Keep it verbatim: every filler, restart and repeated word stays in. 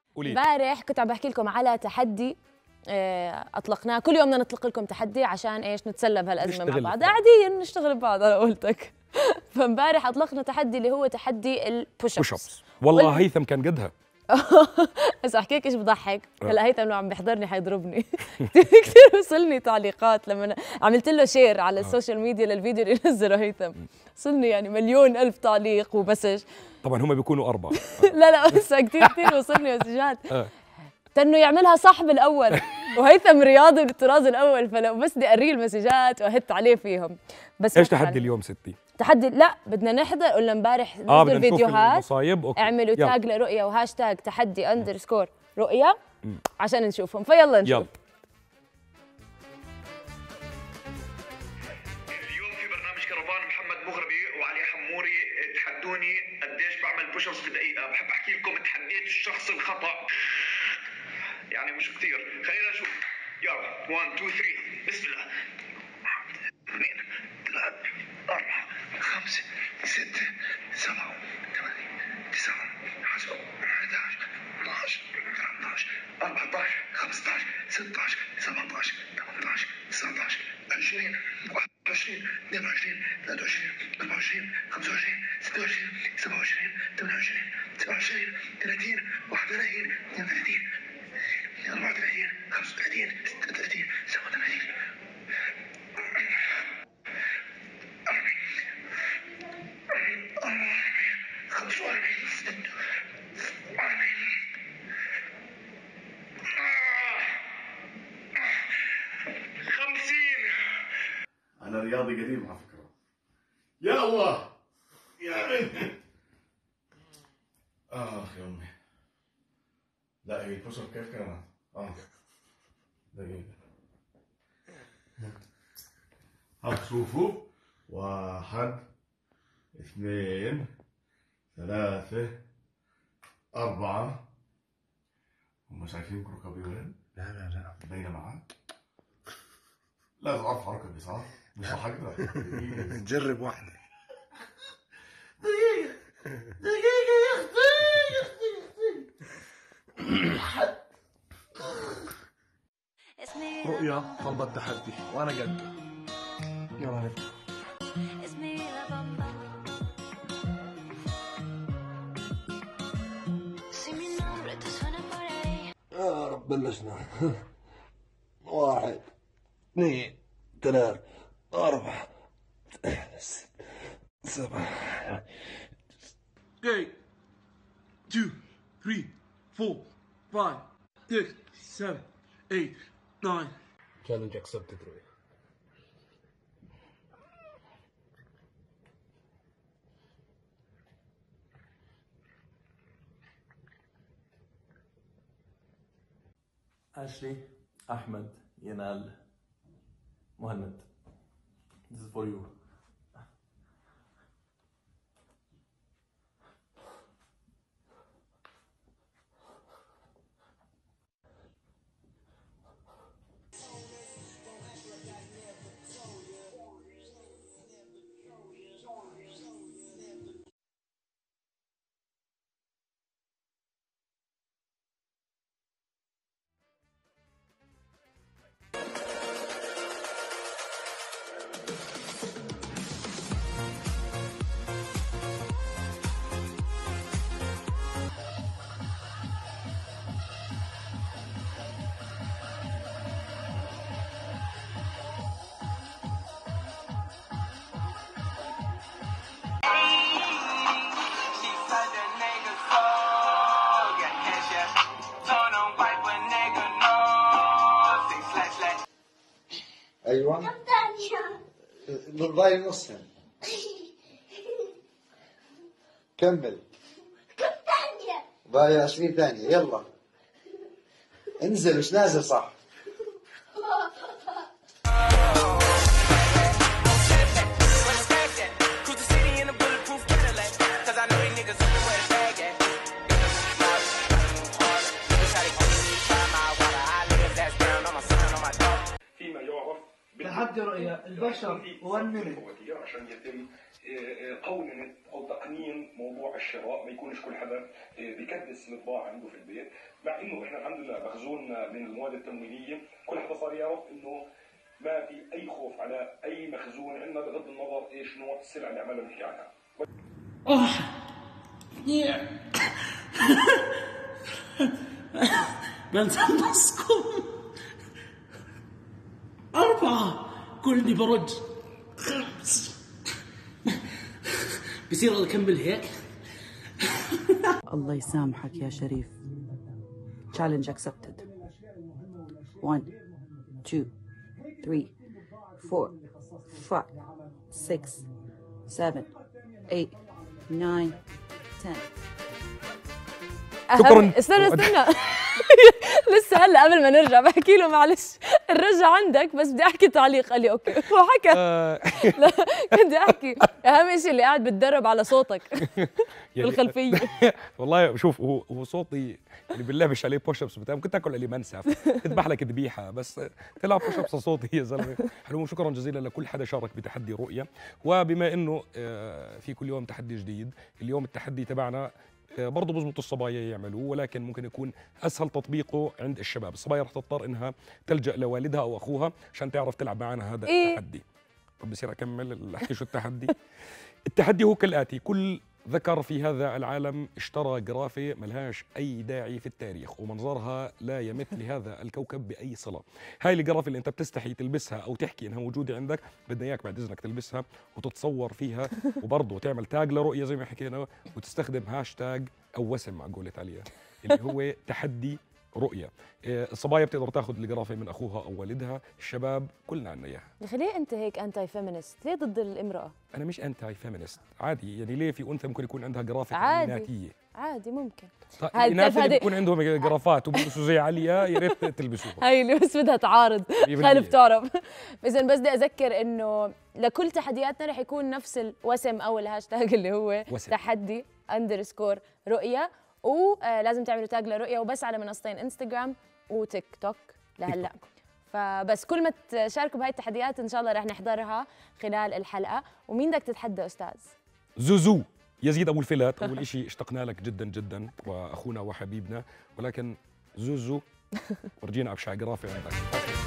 امبارح كنت عم بحكي لكم على تحدي اطلقناه. كل يوم بدنا نطلق لكم تحدي عشان ايش؟ نتسلى بهالازمه مع بعض، عاديا نشتغل ببعض. انا قلتك فامبارح اطلقنا تحدي اللي هو تحدي البوش ابس. والله وال... هيثم كان قدها. بس احكيك ايش بضحك. هلا هيثم لو عم بيحضرني حيضربني. كثير وصلني تعليقات لما عملت له شير على السوشيال ميديا للفيديو اللي نزله هيثم، وصلني يعني مليون الف تعليق ومسج. طبعا هم بيكونوا اربعه. لا لا بس كثير كثير وصلني مسجات انه يعملها صح بالاول، وهيثم رياضي بالطراز الاول، فلو بس بدي اريه المسجات واهت عليه فيهم. بس ايش تحدي اليوم ستي؟ تحدي لا بدنا نحضر ولا امبارح آه نزلوا فيديوهات. أوكي. اعملوا تاج لرؤيا وهاشتاج تحدي اندرسكور رؤيا عشان نشوفهم، فيلا نشوف. يلا. اليوم في برنامج كرفان محمد مغربي وعلي حموري تحدوني قديش بعمل بوش ابس في دقيقه. بحب احكي لكم تحديت الشخص الخطا، يعني مش كثير. خلينا نشوف. يلا واحد اثنين ثلاثة بسم الله. واحد اثنين ثلاثة أربعة خمسة ستة سبعة ثمانية تسعة عشرة أحد عشر اثنا عشر ثلاثة عشر أربعة عشر خمسة عشر ستة عشر سبعة عشر ثمانية عشر تسعة عشر عشرين واحد وعشرين اثنين وعشرين ثلاثة وعشرين أربعة وعشرين خمسة وعشرين ستة وعشرين سبعة وعشرين ثمانية وعشرين تسعة وعشرين ثلاثين واحد وثلاثين اثنين وثلاثين أربعة وثلاثين خمسة وثلاثين ستة وثلاثين سبعة وثلاثين خمسة وأربعين ستة وأربعين خمسين. أنا رياضي قديم على فكرة. يا الله يا أمي. آخ يا أمي. لا هي البوش اب كيف كانت؟ اه دقيقة. ها شوفوا، واحد اثنين ثلاثة أربعة. هم شايفين ركبي وين؟ لا لا لا باينة معك؟ لازم أرفع ركبي صح؟ مش حقدر. نجرب واحدة. دقيقة دقيقة يا أختي يا أختي يا أختي. رؤيا طلبت التحدي وانا قد. يلا نبدا. يا رب بلشنا. واحد اثنين ثلاثة أربعة ست سبعة. eight two three four five six seven eight nine. challenge accepted رؤيا. أشلي أحمد ينال مهند. This is for you. ايوه كم ثانية؟ بالضاي نصهم. كمل. كم ثانية؟ باقي عشرين ثانية. يلا انزل مش نازل صح. تحدي رؤيا البشر والنمل عشان يتم قوننة او تقنين موضوع الشراء، ما يكونش كل حدا بيكدس البضاعه عنده في البيت، مع انه احنا الحمد لله مخزون من المواد التموينيه، كل حدا صار يعرف انه ما في اي خوف على اي مخزون عندنا بغض النظر ايش نوع السلعه اللي عمالنا بنحكي عنها. بنسمسكم أربعة، كلني برج خمس، بصير أكمل هيك. الله يسامحك يا شريف. Challenge accepted. One, two, three, four, five, six, seven, eight, nine, ten. شكرا. استنى استنى لسه هلا قبل ما نرجع بحكي له معلش الرجع عندك، بس بدي احكي تعليق. قال لي اوكي وحكى. لا بدي احكي اهم شيء اللي قاعد بتدرب على صوتك بالخلفيه. والله شوف هو هو صوتي اللي بنلبش عليه بوش ابس بتاعي ممكن تاكل عليه منسف، تذبح لك ذبيحه، بس تلعب بوش ابس صوتي يا زلمه. حلو. شكرا جزيلا لكل حدا شارك بتحدي رؤيا. وبما انه في كل يوم تحدي جديد، اليوم التحدي تبعنا برضه بزبط الصبايا يعملوه، ولكن ممكن يكون اسهل تطبيقه عند الشباب. الصبايا رح تضطر انها تلجا لوالدها او اخوها عشان تعرف تلعب معنا هذا إيه؟ التحدي. طب بصير اكمل احكي شو التحدي؟ التحدي هو كالاتي: كل ذكر في هذا العالم اشترى جرافة ملهاش أي داعي في التاريخ ومنظرها لا يمت لهذا الكوكب بأي صلة. هاي الجرافة اللي أنت بتستحي تلبسها أو تحكي إنها موجودة عندك، بدنا إياك بعد إذنك تلبسها وتتصور فيها، وبرضه تعمل تاج لرؤية زي ما حكينا، وتستخدم هاشتاج أو وسم على قولة عليها اللي هو تحدي رؤية. الصبايا بتقدر تاخذ الجرافة من أخوها أو والدها، الشباب كلنا عنا إياها. يا أخي ليه أنت هيك أنتي فيمينست؟ ليه ضد الامرأة؟ أنا مش أنتي فيمينست، عادي يعني. ليه في أنثى ممكن يكون عندها جرافة عادي إناثية؟ عادي ممكن. طيب الإناث اللي بيكون عندهم جرافات وبيلبسوا زي عليا يا ريت تلبسوها. هاي اللي بس بدها تعارض، خالف تعرف. إذا بس بدي أذكر إنه لكل تحدياتنا رح يكون نفس الوسم أو الهاشتاج اللي هو وسم. تحدي أندرسكور رؤية، ولازم تعملوا تاج لرؤية وبس على منصتين انستغرام وتيك توك لهلا. فبس كل ما تشاركوا بهاي التحديات ان شاء الله رح نحضرها خلال الحلقه. ومين بدك تتحدى استاذ؟ زوزو يزيد ابو الفلات. اول شيء اشتقنا لك جدا جدا واخونا وحبيبنا، ولكن زوزو ورجينا ابشع جرافه عندك.